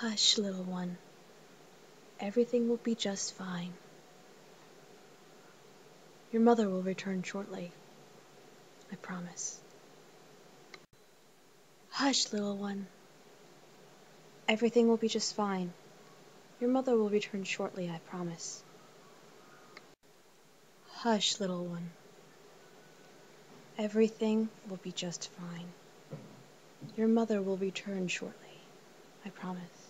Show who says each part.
Speaker 1: Hush, little one. Everything will be just fine. Your mother will return shortly. I promise. Hush, little one. Everything will be just fine. Your mother will return shortly, I promise. Hush, little one. Everything will be just fine. Your mother will return shortly, I promise.